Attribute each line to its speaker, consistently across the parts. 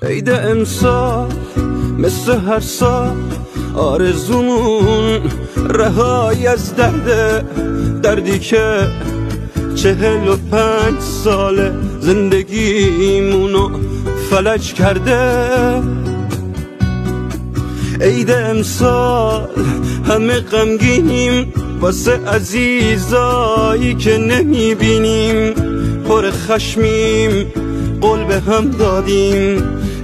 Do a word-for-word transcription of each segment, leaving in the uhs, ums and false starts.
Speaker 1: عید امسال مثل هر سال آرزومون رهایی از درده، دردی که چهل و پنج سال زندگیمونو فلج کرده. عید امسال همه غمگینیم واسه عزیزایی که نمیبینیم، پر خشمیم قول به هم دادیم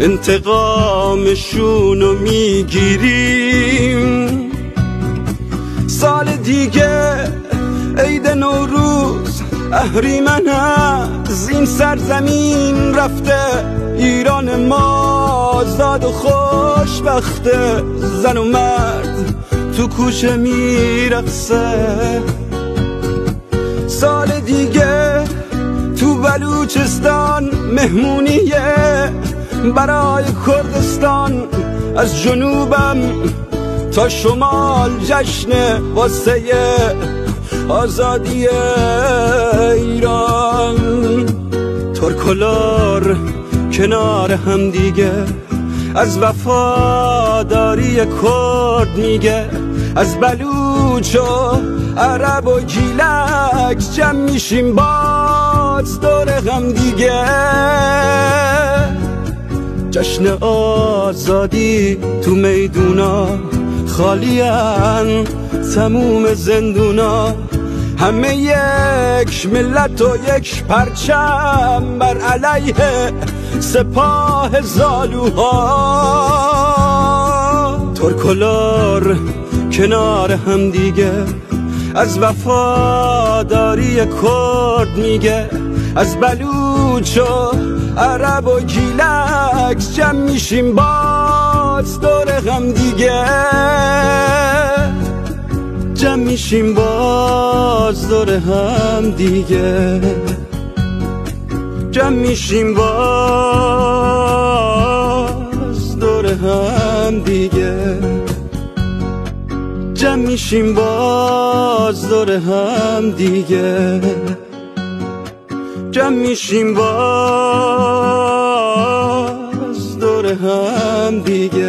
Speaker 1: انتقامشونو میگیریم. سال دیگه عید نوروز اهریمن از این سرزمین رفته، ایران ما زاد و خوشبخته، زن و مرد تو کوچه میرقصه. سال دیگه تو بلوچستان مهمونیه برای کردستان، از جنوبم تا شمال جشن واسه آزادی ایران. ترکلار کنار هم دیگه از وفاداری کرد میگه، از بلوچ و عرب و گیلک جمع میشیم باز دور هم دیگه. جشن آزادی تو میدونا خالیان تموم زندونا، همه یک ملت و یک پرچم بر علیه سپاه زالوها. ترکلار کنار هم دیگه از وفاداری کرد میگه، از بلوچ و عرب و گیلک جمع میشیم باز دور هم دیگه، جمع میشیم باز دور هم دیگه، جمع میشیم باز دور هم دیگه، جمع میشیم باز دور هم دیگه، جمع میشیم باز دور هم دیگه.